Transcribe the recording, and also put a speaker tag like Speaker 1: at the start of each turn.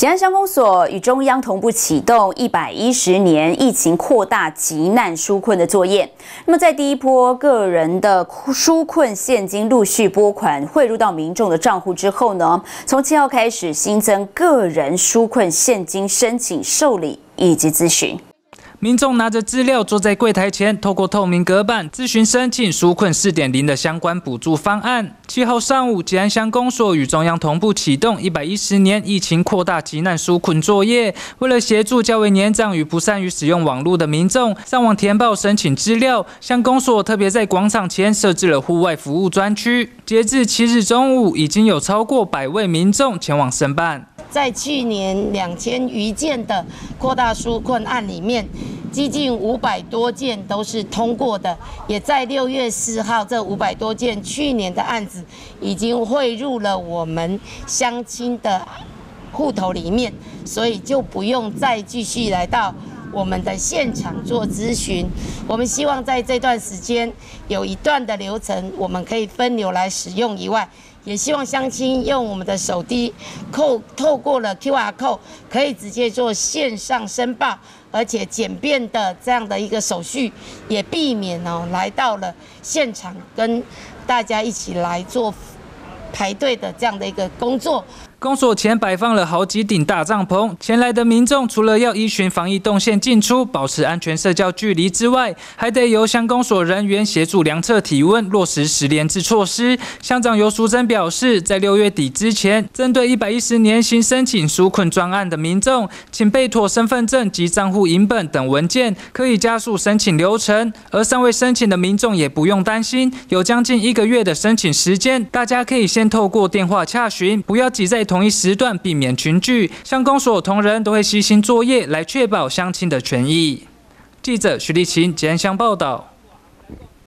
Speaker 1: 吉安乡公所与中央同步启动110年疫情扩大急难纾困的作业。那么，在第一波个人的纾困现金陆续拨款汇入到民众的账户之后呢，从7号开始新增个人纾困现金申请受理以及咨询。
Speaker 2: 民众拿着资料坐在柜台前，透过透明隔板咨询申请纾困4.0的相关补助方案。7号上午，吉安乡公所与中央同步启动110年疫情扩大急难纾困作业。为了协助较为年长与不善于使用网络的民众上网填报申请资料，乡公所特别在广场前设置了户外服务专区。截至7日中午，已经有超过100位民众前往申办。
Speaker 3: 在去年2000余件的扩大纾困案里面，接近500多件都是通过的，也在6月4号这500多件去年的案子已经汇入了我们乡亲的户头里面，所以就不用再继续来到我们的现场做咨询。我们希望在这段时间有一段的流程，我们可以分流来使用以外。 也希望乡亲用我们的手机透过了 QR code， 可以直接做线上申报，而且简便的这样的一个手续，也避免来到了现场跟大家一起来做排队的这样的一个工作。
Speaker 2: 公所前摆放了好几顶大帐篷，前来的民众除了要依循防疫动线进出，保持安全社交距离之外，还得由乡公所人员协助量测体温，落实10连制措施。乡长游淑珍表示，在6月底之前，针对110年新申请纾困专案的民众，请备妥身份证及账户影本等文件，可以加速申请流程。而尚未申请的民众也不用担心，有将近1个月的申请时间，大家可以先透过电话洽询，不要挤在同一时段，避免群聚。乡公所同仁都会悉心作业，来确保乡亲的权益。记者徐立琴、吉安乡报道。